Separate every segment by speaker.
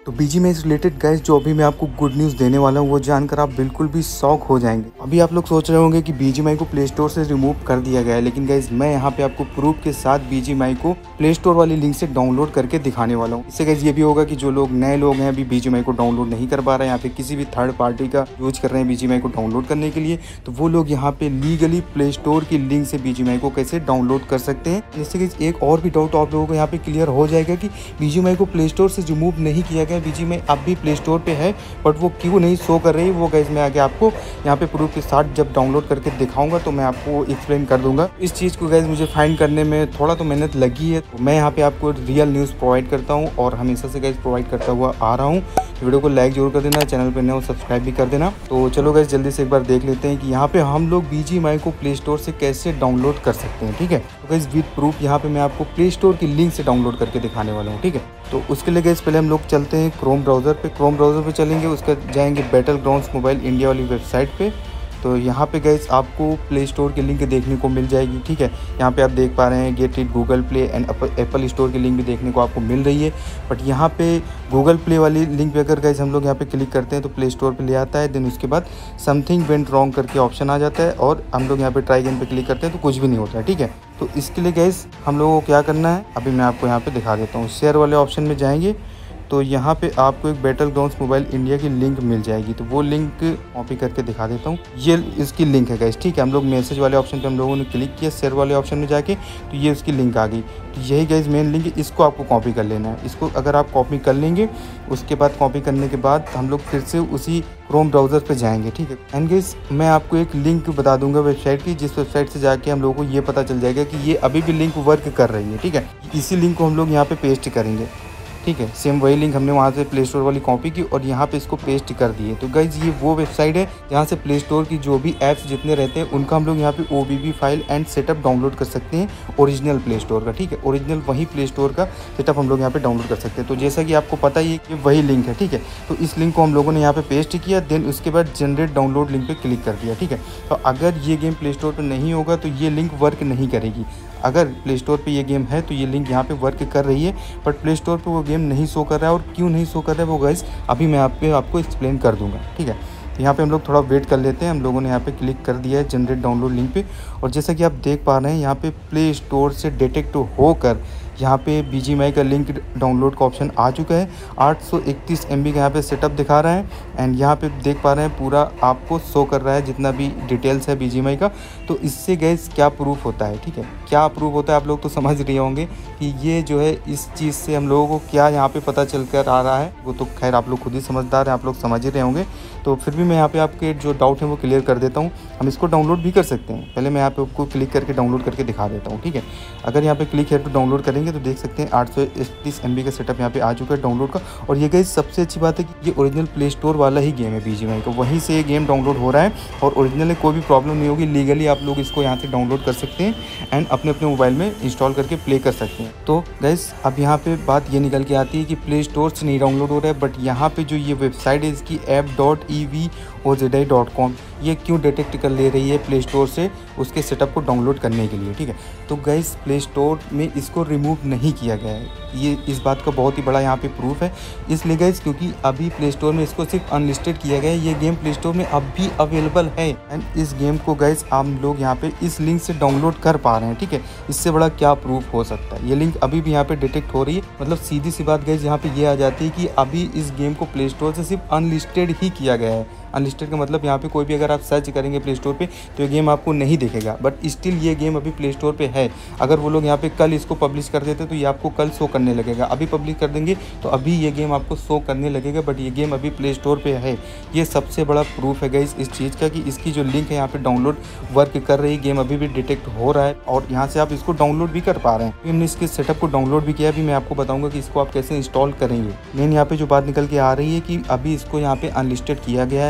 Speaker 1: तो बीजीएमआई से related guys जो अभी मैं आपको गुड न्यूज़ देने वाला हूँ वो जानकर आप बिल्कुल भी शॉक हो जाएंगे। अभी आप लोग सोच रहे होंगे कि बीजीएमआई को प्ले स्टोर से रिमूव कर दिया गया है, लेकिन गाइस मैं यहाँ पे आपको प्रूफ के साथ बीजीएमआई को प्ले स्टोर वाली लिंक से डाउनलोड करके दिखाने वाला हूँ। इससे गाइस ये भी होगा कि जो लोग नए लोग हैं अभी बीजीएमआई को डाउनलोड नहीं कर पा रहे हैं, यहाँ पे किसी भी थर्ड पार्टी का यूज कर रहे हैं बीजीएमआई को डाउनलोड करने के लिए, तो वो लोग यहाँ पे लीगली प्ले स्टोर की लिंक से बीजीएमआई को कैसे डाउनलोड कर सकते हैं। जिससे गाइस एक और भी डाउट आप लोगों को यहाँ पे क्लियर हो जाएगा कि बीजीएमआई को प्ले स्टोर से रिमूव नहीं किया गया, बीजीएमआई अब भी प्ले स्टोर पे है बट वो क्यों नहीं शो कर रही है, वो गाइस मैं आगे आपको यहाँ पे प्रूफ के साथ जब डाउनलोड करके दिखाऊंगा तो मैं आपको एक्सप्लेन कर दूंगा। इस चीज़ को गाइस मुझे फाइंड करने में थोड़ा तो मेहनत लगी है, तो मैं यहाँ पे आपको रियल न्यूज़ प्रोवाइड करता हूँ और हमेशा से गाइस प्रोवाइड करता हुआ आ रहा हूँ। वीडियो को लाइक जरूर कर देना, चैनल पर नए हो सब्सक्राइब भी कर देना। तो चलो गाइस जल्दी से एक बार देख लेते हैं कि यहाँ पे हम लोग बीजीएमआई को प्ले स्टोर से कैसे डाउनलोड कर सकते हैं। ठीक है, तो गाइस विद प्रूफ यहाँ पे मैं आपको प्ले स्टोर की लिंक से डाउनलोड करके दिखाने वाला हूँ। ठीक है, तो उसके लिए गाइस पहले हम लोग चलते हैं क्रोम ब्राउज़र पे चलेंगे, उसका जाएंगे बैटल ग्राउंड्स मोबाइल इंडिया वाली वेबसाइट पे। तो यहाँ पे गाइस आपको प्ले स्टोर की लिंक देखने को मिल जाएगी। ठीक है, यहाँ पे आप देख पा रहे हैं get it Google Play and Apple Store की लिंक भी देखने को आपको मिल रही है। बट यहाँ पे गूगल प्ले वाली लिंक पे अगर गाइस हम लोग यहाँ पे क्लिक करते हैं तो प्ले स्टोर पे ले आता है। देन उसके बाद समथिंग वेंट रॉन्ग करके ऑप्शन आ जाता है और हम लोग यहाँ पे ट्राई अगेन पे क्लिक करते हैं तो कुछ भी नहीं होता है। ठीक है, तो इसके लिए गाइस हम लोगों को क्या करना है अभी मैं आपको यहाँ पे दिखा देता हूँ। शेयर वाले ऑप्शन में जाएंगे तो यहाँ पे आपको एक बैटल ग्राउंड्स मोबाइल इंडिया की लिंक मिल जाएगी, तो वो लिंक कॉपी करके दिखा देता हूँ। ये इसकी लिंक है गाइस। ठीक है, हम लोग मैसेज वाले ऑप्शन पे हम लोगों ने क्लिक किया, शेयर वाले ऑप्शन में जाके तो ये उसकी लिंक आ गई। तो यही गाइस मेन लिंक है, इसको आपको कॉपी कर लेना है। इसको अगर आप कॉपी कर लेंगे उसके बाद कॉपी करने के बाद हम लोग फिर से उसी क्रोम ब्राउज़र पे जाएंगे। ठीक है, एंड गाइस मैं आपको एक लिंक बता दूंगा वेबसाइट की, जिस वेबसाइट से जाके हम लोगों को ये पता चल जाएगा कि ये अभी भी लिंक वर्क कर रही है। ठीक है, इसी लिंक को हम लोग यहाँ पे पेस्ट करेंगे। ठीक है, सेम वही लिंक हमने वहाँ से प्ले स्टोर वाली कॉपी की और यहाँ पे इसको पेस्ट कर दिए। तो गाइज ये वो वेबसाइट है जहाँ से प्ले स्टोर की जो भी ऐप्स जितने रहते हैं उनका हम लोग यहाँ पे OBB file and setup download कर सकते हैं ओरिजिनल प्ले स्टोर का। ठीक है, ओरिजिनल वही प्ले स्टोर का सेटअप हम लोग यहाँ पे डाउनलोड कर सकते हैं। तो जैसा कि आपको पता ही है कि वही लिंक है। ठीक है, तो इस लिंक को हम लोगों ने यहाँ पे पेस्ट किया, देन उसके बाद जनरेट डाउनलोड लिंक पे क्लिक कर दिया। ठीक है, तो अगर ये गेम प्ले स्टोर पर नहीं होगा तो ये लिंक वर्क नहीं करेगी। अगर प्ले स्टोर पे ये गेम है तो ये लिंक यहाँ पे वर्क कर रही है, बट प्ले स्टोर पे वो गेम नहीं शो कर रहा है। और क्यों नहीं शो कर रहा है वो गाइस अभी मैं आपको एक्सप्लेन कर दूंगा। ठीक है, तो यहाँ पे हम लोग थोड़ा वेट कर लेते हैं। हम लोगों ने यहाँ पे क्लिक कर दिया है जनरेट डाउनलोड लिंक पे, और जैसा कि आप देख पा रहे हैं यहाँ पे प्ले स्टोर से डिटेक्ट होकर यहाँ पे बीजीएमआई का लिंक डाउनलोड का ऑप्शन आ चुका है। 831 MB का यहाँ पे सेटअप दिखा रहा है एंड यहाँ पे देख पा रहे हैं पूरा आपको शो कर रहा है जितना भी डिटेल्स है बीजीएमआई का। तो इससे गैस क्या प्रूफ होता है, ठीक है, क्या प्रूफ होता है आप लोग तो समझ रहे होंगे कि ये जो है इस चीज़ से हम लोगों को क्या यहाँ पे पता चल कर आ रहा है, वो तो खैर आप लोग खुद ही समझदार हैं, आप लोग समझ ही रहे होंगे। तो फिर भी मैं यहाँ पे आपके जो डाउट है वो क्लियर कर देता हूँ। हम इसको डाउनलोड भी कर सकते हैं, पहले मैं यहाँ पे आपको क्लिक करके डाउनलोड करके दिखा देता हूँ। ठीक है, अगर यहाँ पे क्लिक है तो डाउनलोड करेंगे तो देख सकते हैं 831 MB का सेटअप यहाँ पे आ चुका है डाउनलोड का। और ये गाइस सबसे अच्छी बात है कि ये ओरिजिनल प्ले स्टोर वाला ही गेम है बीजीएमआई का, वहीं से ये गेम डाउनलोड हो रहा है और ओरिजिनल में कोई भी प्रॉब्लम नहीं होगी। लीगली आप लोग इसको यहाँ से डाउनलोड कर सकते हैं एंड अपने अपने मोबाइल में इंस्टॉल करके प्ले कर सकते हैं। तो गाइस अब यहाँ पे बात ये निकल के आती है कि प्ले स्टोर से नहीं डाउनलोड हो रहा है, बट यहाँ पे जो ये वेबसाइट है इसकी app.evozai.com ये क्यों डिटेक्ट कर ले रही है प्ले स्टोर से उसके सेटअप को डाउनलोड करने के लिए। ठीक है, तो गाइस प्ले स्टोर में इसको रिमूव नहीं किया गया है, ये इस बात का बहुत ही बड़ा यहाँ पे प्रूफ है। इसलिए गाइस क्योंकि अभी प्ले स्टोर में इसको सिर्फ अनलिस्टेड किया गया है, ये गेम प्ले स्टोर में अब भी अवेलेबल है एंड इस गेम को गाइस हम लोग यहाँ पे इस लिंक से डाउनलोड कर पा रहे हैं। ठीक है, इससे बड़ा क्या प्रूफ हो सकता है। ये लिंक अभी भी यहाँ पे डिटेक्ट हो रही है, मतलब सीधी सी बात गाइस यहाँ पे ये आ जाती है कि अभी इस गेम को प्ले स्टोर से सिर्फ अनलिस्टेड ही किया गया है। अनलिस्टेड का मतलब यहाँ पे कोई भी अगर आप सर्च करेंगे प्ले स्टोर पे तो ये गेम आपको नहीं दिखेगा, बट स्टिल ये गेम अभी प्ले स्टोर पे है। अगर वो लोग यहाँ पे कल इसको पब्लिश कर देते तो ये आपको कल शो करने लगेगा, अभी पब्लिश कर देंगे तो अभी ये गेम आपको शो करने लगेगा, बट ये गेम अभी प्ले स्टोर पे है। ये सबसे बड़ा प्रूफ है गाइस इस चीज़ का कि इसकी जो लिंक है यहाँ पे डाउनलोड वर्क कर रही है, गेम अभी भी डिटेक्ट हो रहा है और यहाँ से आप इसको डाउनलोड भी कर पा रहे हैं। हमने इसके सेटअप को डाउनलोड भी किया, अभी मैं आपको बताऊँगा कि इसको आप कैसे इंस्टॉल करेंगे। मेन यहाँ पे जो बात निकल के आ रही है कि अभी इसको यहाँ पे अनलिस्टेड किया गया है,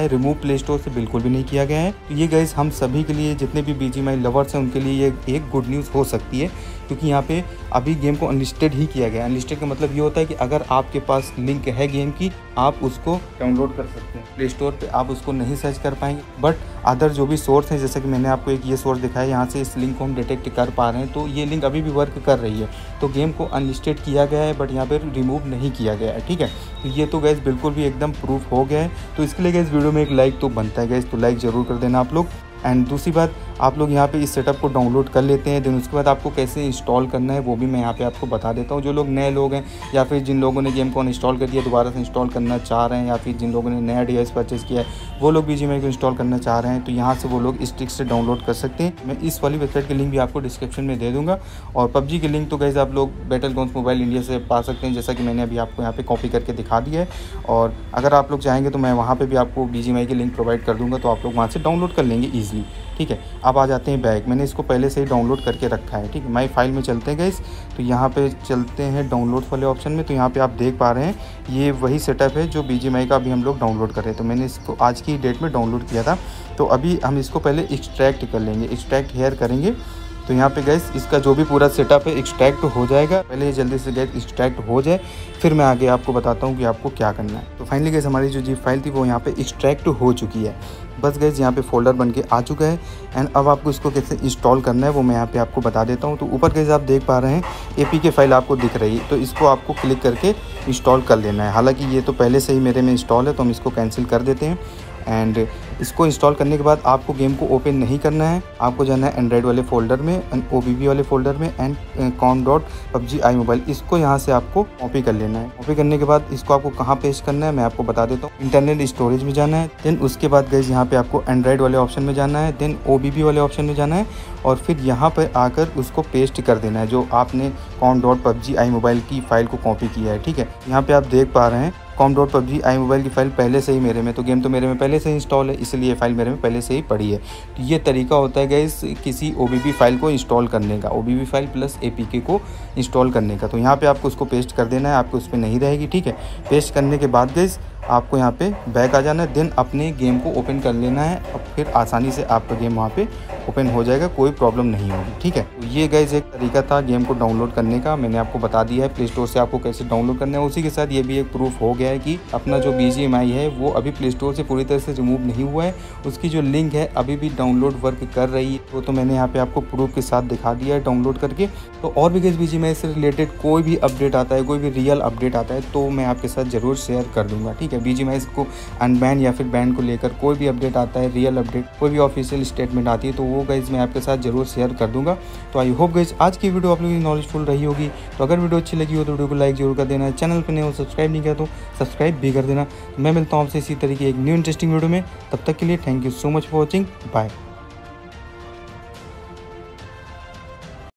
Speaker 1: रिमूव प्ले स्टोर से बिल्कुल भी नहीं किया गया है। तो ये गाइस हम सभी के लिए, जितने भी BGMI लवर्स हैं उनके लिए ये एक गुड न्यूज़ हो सकती है, क्योंकि यहाँ पे अभी गेम को अनलिस्टेड ही किया गया है। अनलिस्टेड का मतलब ये होता है कि अगर आपके पास लिंक है गेम की, आप उसको डाउनलोड कर सकते हैं प्ले स्टोर पे, आप उसको नहीं सर्च कर पाएंगे। बट अदर जो भी सोर्स हैं, जैसे कि मैंने आपको एक ये सोर्स दिखाया, यहाँ से इस लिंक को हम डिटेक्ट कर पा रहे हैं, तो ये लिंक अभी भी वर्क कर रही है। तो गेम को अनलिस्टेड किया गया है बट यहाँ पे रिमूव नहीं किया गया है, ठीक है। तो ये तो गैस बिल्कुल भी एकदम प्रूफ हो गया है। तो इसके लिए गैस वीडियो में एक लाइक तो बनता है गैस, तो लाइक ज़रूर कर देना आप लोग। एंड दूसरी बात, आप लोग यहाँ पे इस सेटअप को डाउनलोड कर लेते हैं, देन उसके बाद आपको कैसे इंस्टॉल करना है वो भी मैं यहाँ पे आपको बता देता हूँ। जो लोग नए लोग हैं या फिर जिन लोगों ने गेम को इंस्टॉल कर दिया दोबारा से इंस्टॉल करना चाह रहे हैं, या फिर जिन लोगों ने नया डिवाइस परचेज़ किया है वो लोग BGMI को इंस्टॉल करना चाह रहे हैं, तो यहाँ से वो लोग इस ट्रिक से डाउनलोड कर सकते हैं। मैं इस वाली वेबसाइट की लिंक भी आपको डिस्क्रिप्शन में दे दूँगा। और PUBG की लिंक तो गाइस आप लोग बैटल ग्राउंड्स मोबाइल इंडिया से पा सकते हैं, जैसा कि मैंने अभी आपको यहाँ पे कॉपी करके दिखा दिया है। और अगर आप लोग चाहेंगे तो मैं वहाँ पे भी आपको BGMI की लिंक प्रोवाइड कर दूँगा, तो आप लोग वहाँ से डाउनलोड कर लेंगे ईजिली, ठीक है। अब आ जाते हैं बैक, मैंने इसको पहले से ही डाउनलोड करके रखा है, ठीक है। माई फाइल में चलते हैं गाइस, तो यहाँ पे चलते हैं डाउनलोड वाले ऑप्शन में। तो यहाँ पे आप देख पा रहे हैं ये वही सेटअप है जो BGMI का अभी हम लोग डाउनलोड कर रहे हैं। तो मैंने इसको आज की डेट में डाउनलोड किया था। तो अभी हम इसको पहले एक्सट्रैक्ट कर लेंगे, एक्सट्रैक्ट हेयर करेंगे। तो यहाँ पे गैस इसका जो भी पूरा सेटअप है एक्सट्रैक्ट हो जाएगा। पहले ये जल्दी से गैस एक्सट्रैक्ट हो जाए, फिर मैं आगे आपको बताता हूँ कि आपको क्या करना है। तो फाइनली गैस हमारी जो zip फाइल थी वो यहाँ पे एक्सट्रैक्ट हो चुकी है। बस गैस यहाँ पे फोल्डर बन के आ चुका है। एंड अब आपको इसको कैसे इंस्टॉल करना है वो मैं यहाँ पे आपको बता देता हूँ। तो ऊपर गैस आप देख पा रहे हैं APK फाइल आपको दिख रही है, तो इसको आपको क्लिक करके इंस्टॉल कर लेना है। हालाँकि ये तो पहले से ही मेरे में इंस्टॉल है, तो हम इसको कैंसिल कर देते हैं। एंड इसको इंस्टॉल करने के बाद आपको गेम को ओपन नहीं करना है, आपको जाना है एंड्रॉयड वाले फोल्डर में, OBB वाले फोल्डर में, एंड com.PUBG iMobile, इसको यहाँ से आपको कॉपी कर लेना है। कॉपी करने के बाद इसको आपको कहाँ पेस्ट करना है मैं आपको बता देता हूँ। इंटरनल स्टोरेज में जाना है, देन उसके बाद गाइस यहाँ पे आपको एंड्रॉयड वाले ऑप्शन में जाना है, देन OBB वाले ऑप्शन में जाना है, और फिर यहाँ पर आकर उसको पेस्ट कर देना है जो आपने com.PUBG iMobile की फ़ाइल को कॉपी किया है, ठीक है। यहाँ पर आप देख पा रहे हैं com.PUBG iMobile की फ़ाइल पहले से ही मेरे में, तो गेम तो मेरे में पहले से इंस्टॉल है, इसलिए ये फ़ाइल मेरे में पहले से ही पड़ी है। तो ये तरीका होता है गाइस किसी OBB फ़ाइल को इंस्टॉल करने का, OBB फ़ाइल प्लस APK को इंस्टॉल करने का। तो यहाँ पे आपको उसको पेस्ट कर देना है, आपको उस पर नहीं रहेगी, ठीक है। पेस्ट करने के बाद गाइस आपको यहाँ पे बैक आ जाना है, देन अपने गेम को ओपन कर लेना है, और फिर आसानी से आपका गेम वहाँ पे ओपन हो जाएगा, कोई प्रॉब्लम नहीं होगी, ठीक है। तो ये गाइस एक तरीका था गेम को डाउनलोड करने का, मैंने आपको बता दिया है प्ले स्टोर से आपको कैसे डाउनलोड करना है। उसी के साथ ये भी एक प्रूफ हो गया है कि अपना जो BGMI है वो अभी प्ले स्टोर से पूरी तरह से रिमूव नहीं हुआ है, उसकी जो लिंक है अभी भी डाउनलोड वर्क कर रही है। वो तो मैंने यहाँ पे आपको प्रूफ के साथ दिखा दिया है डाउनलोड करके। तो और भी गाइस BGMI से रिलेटेड कोई भी अपडेट आता है, कोई भी रियल अपडेट आता है तो मैं आपके साथ ज़रूर शेयर कर दूँगा, ठीक है। BGMI को अनबैन या फिर बैन को लेकर कोई भी अपडेट आता है, रियल अपडेट, कोई भी ऑफिशियल स्टेटमेंट आती है, तो वो गाइस मैं आपके साथ जरूर शेयर कर दूंगा। तो आई होप गाइस आज की वीडियो आप लोगों की नॉलेजफुल रही होगी। तो अगर वीडियो अच्छी लगी हो तो वीडियो को लाइक जरूर कर देना, चैनल पर नए हो सब्सक्राइब नहीं किया तो सब्सक्राइब भी कर देना। तो मैं मिलता हूँ आपसे इसी तरीके एक न्यू इंटरेस्टिंग वीडियो में, तब तक के लिए thank you so much for watching, bye.